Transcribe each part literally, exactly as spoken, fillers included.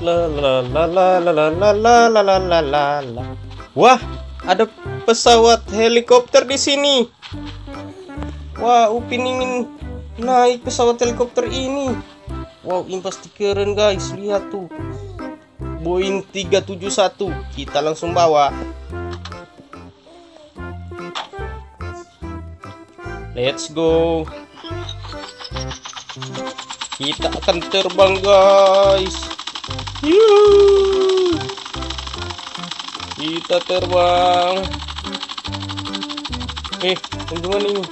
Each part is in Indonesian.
La la la la la la la la la la la la la. Wah, ada pesawat helikopter di sini. Wah, Upin ingin naik pesawat helikopter ini. Wow, ini pasti keren guys. Lihat tuh, Boeing tiga tujuh satu. Kita langsung bawa. Let's go. Kita akan terbang guys. Yuhu. Kita terbang. Eh, teman-teman ini.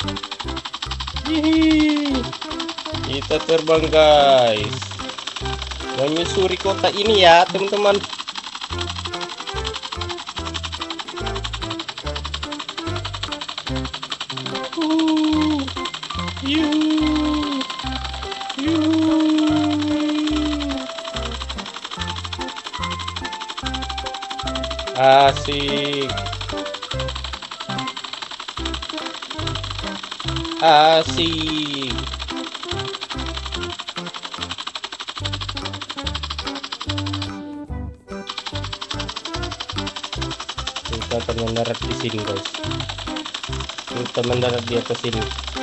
Hihi. Kita terbang guys. Menyusuri kota ini ya, teman-teman. Uh, yuh, yuh. Asik. Asik. Kita akan mendarat di sini guys. Kita mendarat di atas sini.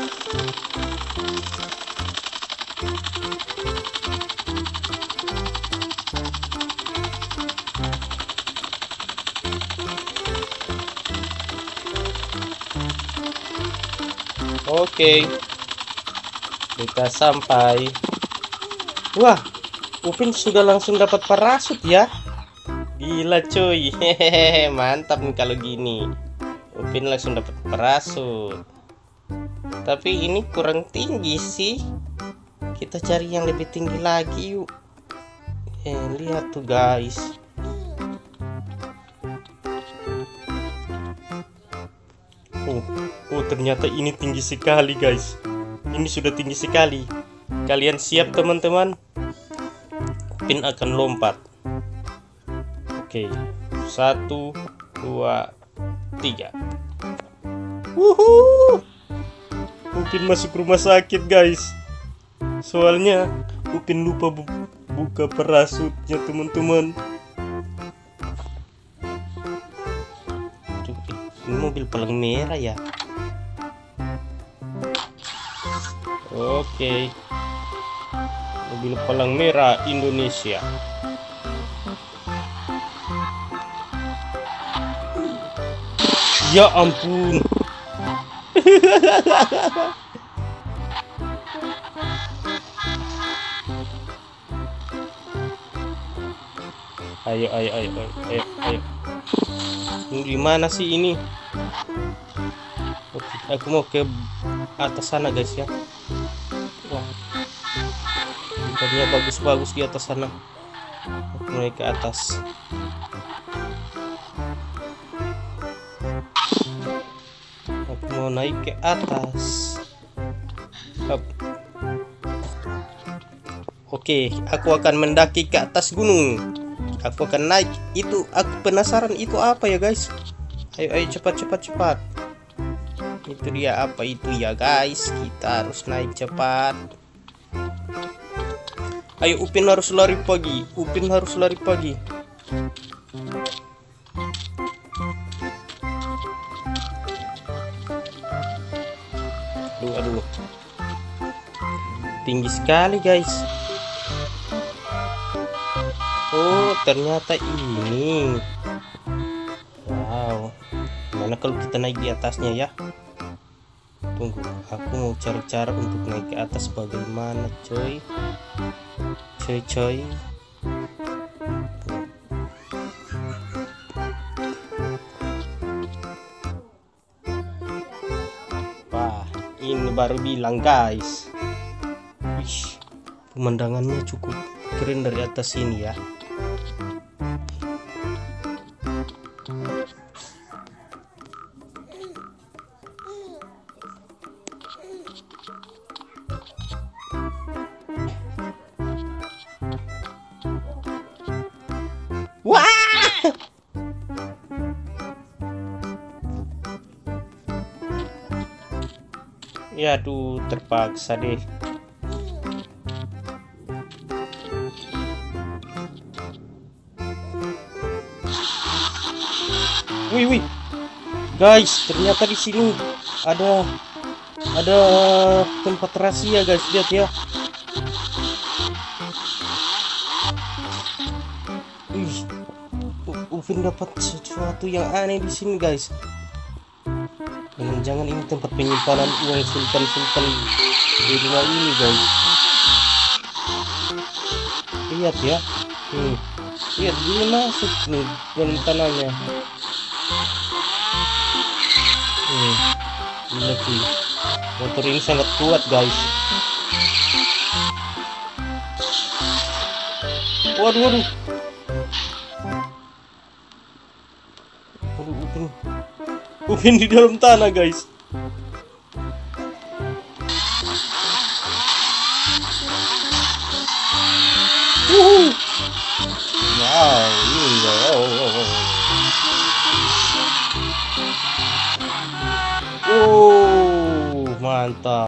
Oke, kita sampai. Wah, Upin sudah langsung dapat parasut ya. Gila cuy. Hehehe, mantap nih kalau gini. Upin langsung dapat parasut. Tapi ini kurang tinggi sih. Kita cari yang lebih tinggi lagi yuk. Eh, lihat tuh guys. Oh, oh ternyata ini tinggi sekali guys. Ini sudah tinggi sekali. Kalian siap teman-teman? Upin akan lompat. Oke, satu, dua, tiga. Wuhu! Upin masuk rumah sakit guys. Soalnya Upin lupa bu buka parasutnya teman-teman. Ini mobil palang merah ya. Oke, mobil palang merah Indonesia. Ya ampun. Ayo, ayo, ayo, ayo, ayo. Ini di mana sih ini? Oke, aku mau ke atas sana guys ya. Wah, ikannya bagus-bagus di atas sana. Aku naik ke atas. Aku mau naik ke atas. Up. Oke, aku akan mendaki ke atas gunung. Aku akan naik. Itu aku penasaran itu apa ya guys. Ayo ayo cepat cepat cepat. Itu dia apa itu ya guys. Kita harus naik cepat. Ayo Upin harus lari pagi. Upin harus lari pagi. Aduh aduh. Tinggi sekali guys. Oh, ternyata ini. Wow. Gimana kalau kita naik di atasnya ya? Tunggu, aku mau cari cara untuk naik ke atas bagaimana, coy. Coy, coy. Wah, ini baru bilang, guys. Wih, pemandangannya cukup keren dari atas sini ya. Wah! Ya tuh terpaksa deh. Wih, wih. Guys, ternyata di sini ada ada tempat rahasia, guys. Lihat ya. Wih, Upin dapat sesuatu yang aneh di sini, guys. Jangan-jangan ini tempat penyimpanan uang sultan-sultan di rumah ini, guys. Lihat ya. Hmm. Lihat dia masuk nih dalam tanahnya. Hmm. Gila sih. Motor ini sangat kuat, guys. Waduh, waduh. Waduh, Upin. Upin di dalam tanah, guys. Wuhu. Wow, ini wow, wow, wow. Oh, mantap.